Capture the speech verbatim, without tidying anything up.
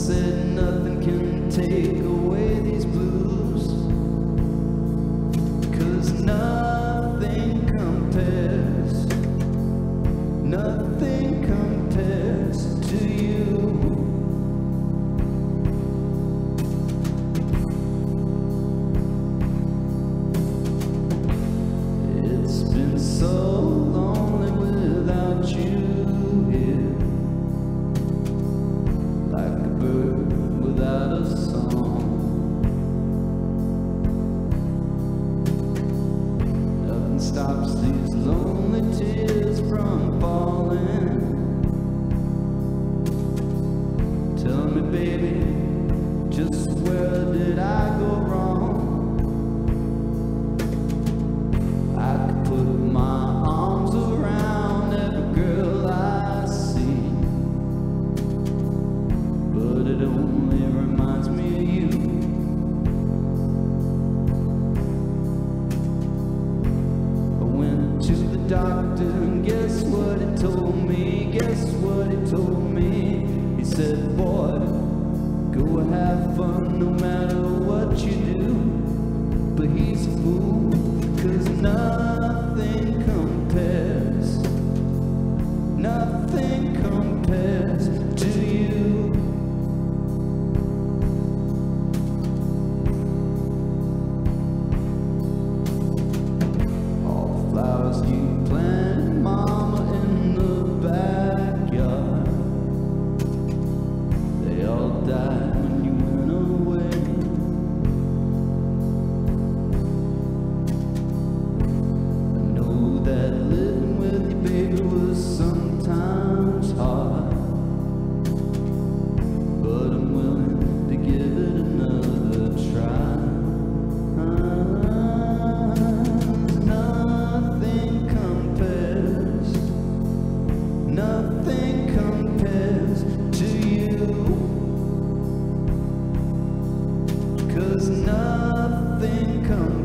said nothing can take away these blues, 'cause nothing compares, nothing compares to you. It's been so lonely without you here, like a bird without a song. Nothing stops these lonely tears from falling. Tell me, baby, just where did I go wrong? I could put my arms around every girl I see, but it only reminds me of you. I went to the doctor and guess what he told me? Guess what he told me? He said, boy, go have fun no matter what you do. But he's a fool, 'cause nothing compares, nothing compares to you. All the flowers you planted, mama, in the backyard, they all died when you went away. I know that living with you, baby, was sometimes hard, but I'm willing to give it another try. Nothing compares, nothing compares to you, 'cause nothing compares